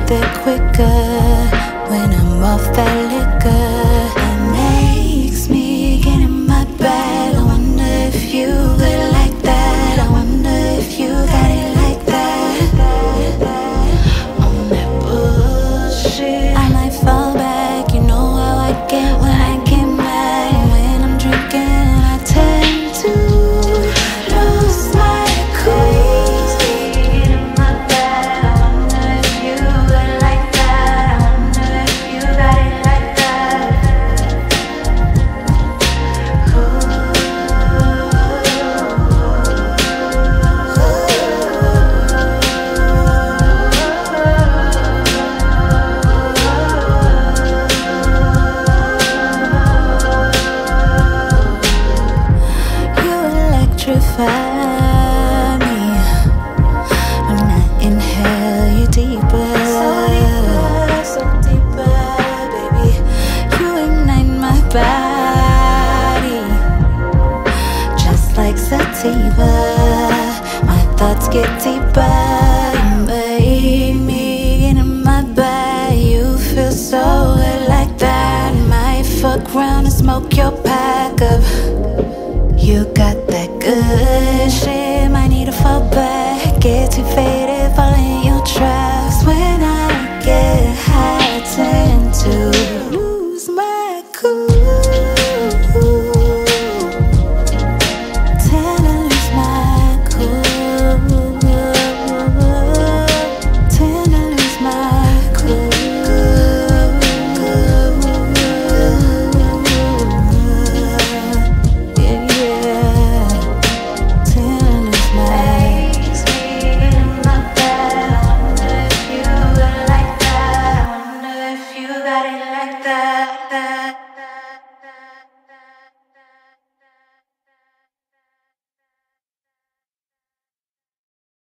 there quicker when I'm off that liquor. It makes me get in my bag. I wonder if you got it like that. I wonder if you got it like that. On that bullshit, I might fall back. You know how I get when I get mad. And when I'm drinking, I tend to lose my cool. Electrify me when I inhale you deeper, so deeper, baby. You ignite my body just like sativa. My thoughts get deeper. You made me get in my bed. You feel so good like that. Might fuck around and smoke your pack up. You got that good shit, might need to fall back. Get too faded, fall in your traps. When I get high, I tend to lose my cool.